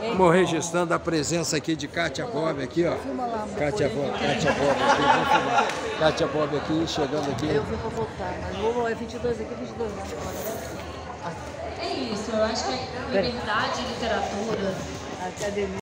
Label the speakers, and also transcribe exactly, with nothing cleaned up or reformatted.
Speaker 1: Estamos registrando a presença aqui de Kátia Bob aqui, ó. Kátia Bob, Kátia Bob aqui, vamos filmar. Kátia Bob aqui, chegando aqui.
Speaker 2: Eu vim pra voltar, mas vou, é vinte e dois aqui, vinte e dois lá.
Speaker 3: É isso, eu acho que é liberdade, literatura,
Speaker 2: academia.